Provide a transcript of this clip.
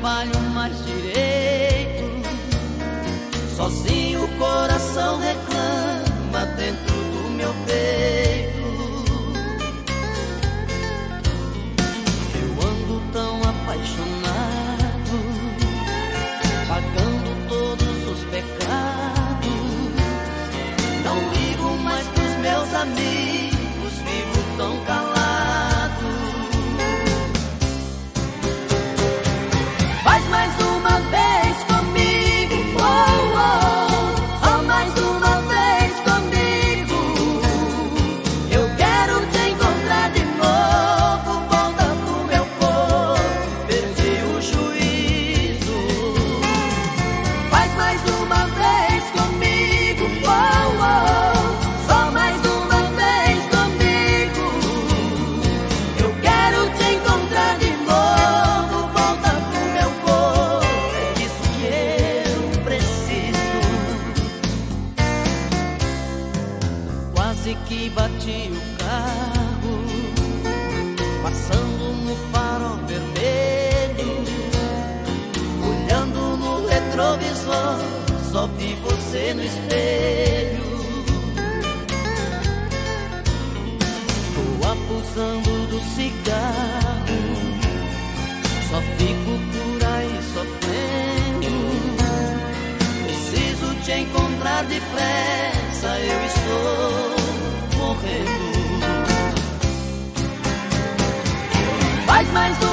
trabalho mais direito. Sozinho o coração reclama dentro do meu peito. Eu ando tão apaixonado, pagando todos os pecados. Não ligo mais pros meus amigos, vivo tão calado. Faz mais uma vez comigo, oh, oh. Só mais uma vez comigo. Eu quero te encontrar de novo. Volta pro meu corpo, perdi o juízo. Faz mais uma vez comigo, oh, oh. Só mais uma vez comigo. Eu quero te encontrar de novo. Volta pro meu corpo, é isso que eu preciso. Quase que bati o carro, passando no farol vermelho. Olhando no retrovisor, só vi você no espelho. Tô abusando do cigarro, só fico por aí sofrendo. Preciso te encontrar depressa, eu estou morrendo. Faz mais